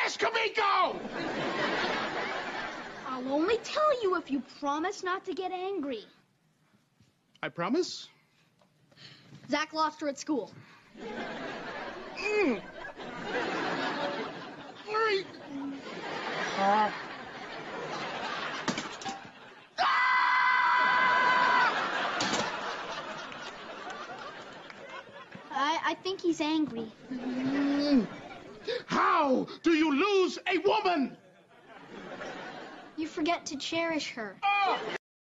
Where's Kamiko? I'll only tell you if you promise not to get angry. I promise. Zach lost her at school. All right. I think he's angry. How do you lose a woman? You forget to cherish her. Oh!